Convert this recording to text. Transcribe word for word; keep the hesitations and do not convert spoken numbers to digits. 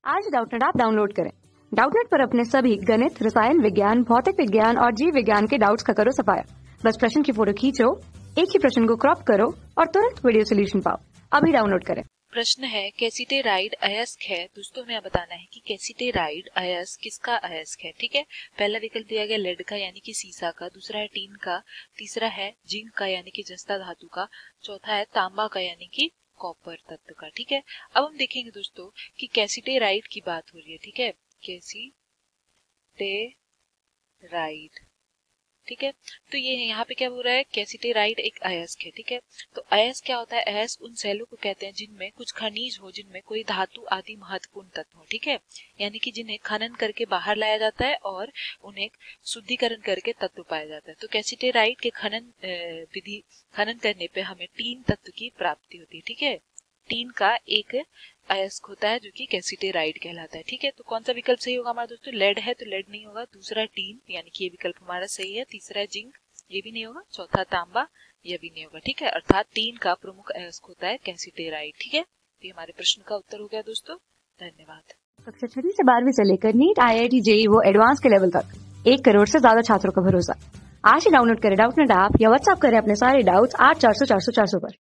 आज Doubtnut app download करें। Doubtnut पर अपने सभी गणित, रसायन विज्ञान, भौतिक विज्ञान और जीव विज्ञान के डाउट्स का करो सफाया। बस प्रश्न की फोटो खींचो, एक ही प्रश्न को क्रॉप करो और तुरंत वीडियो सोल्यूशन पाओ। अभी डाउनलोड करें। प्रश्न है, कैसिटेराइड अयस्क है। दोस्तों हमें बताना है कि कैसिटेराइड अयस्क किसका अयस्क है। ठीक है, पहला विकल्प दिया गया लेड का यानी कि सीसा का, दूसरा है टीन का, तीसरा है जिंक का यानी कि जस्ता धातु का, चौथा है तांबा का यानी कि कॉपर तत्व का। ठीक है, अब हम देखेंगे दोस्तों कि कैसिटेराइड की बात हो रही है। ठीक है, कैसिटेराइड, ठीक है, तो ये यहाँ पे क्या हो रहा है, कैसिटेराइड एक अयस्क है। ठीक है, तो अयस्क क्या होता है, अयस्क उन सेलों को कहते हैं जिनमें कुछ खनिज हो, जिनमें कोई धातु आदि महत्वपूर्ण तत्व हो। ठीक है, यानी कि जिन्हें खनन करके बाहर लाया जाता है और उन्हें शुद्धिकरण करके तत्व पाया जाता है। तो कैसिटेराइड के खनन विधि खनन करने पे हमें टीन तत्व की प्राप्ति होती है। ठीक है, टीन का एक अयस्क होता है जो कि कैसिटेराइड कहलाता है। ठीक है, तो कौन सा विकल्प सही होगा हमारा दोस्तों, लेड है तो लेड नहीं होगा, दूसरा टीन यानी कि ये विकल्प हमारा सही है, तीसरा है जिंक ये भी नहीं होगा, चौथा तांबा ये भी नहीं होगा। ठीक है, अर्थात तीन का प्रमुख अयस्क होता है कैसिटेराइड। ठीक है, तो ये हमारे प्रश्न का उत्तर हो गया दोस्तों। धन्यवाद। कक्षा छठी से बारहवीं से लेकर NEET, I I T, JEE वो एडवांस के लेवल तक एक करोड़ से ज्यादा छात्रों का भरोसा। आज ही डाउनलोड करें डाउटनेट ऐप या व्हाट्सएप करें अपने सारे डाउट्स आठ चार सौ चार सौ चार सौ पर।